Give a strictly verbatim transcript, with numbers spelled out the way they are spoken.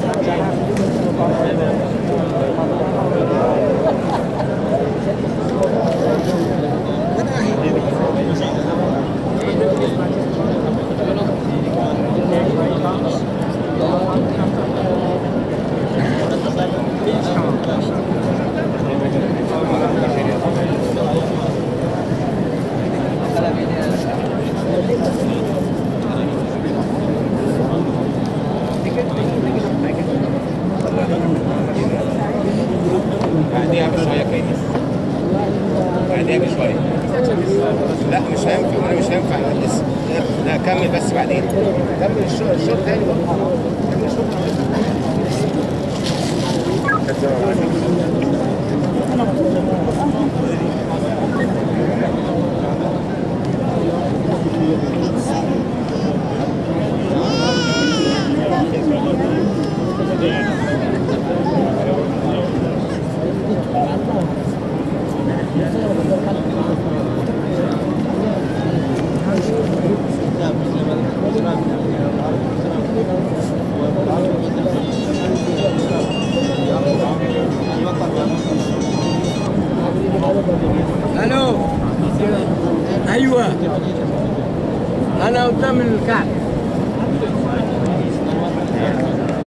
بعديها بشويه كده، بعديها بشويه. لا مش هينفع، انا مش هينفع لسه. لا كمل بس بعدين، كمل الشغل الشغل تاني بقى. كمل الشغل. الو ايوه انا قدام الكعب.